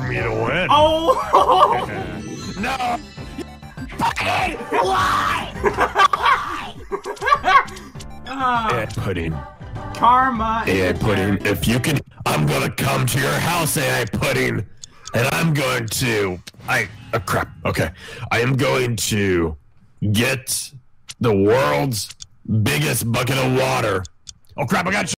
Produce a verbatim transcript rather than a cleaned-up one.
me to win. Oh! No! Fucking why? uh, And pudding. Karma. And pudding. If you can, I'm gonna come to your house, A I pudding, and I'm going to. I. Oh, crap. Okay. I am going to get the world's biggest bucket of water. Oh crap! I got.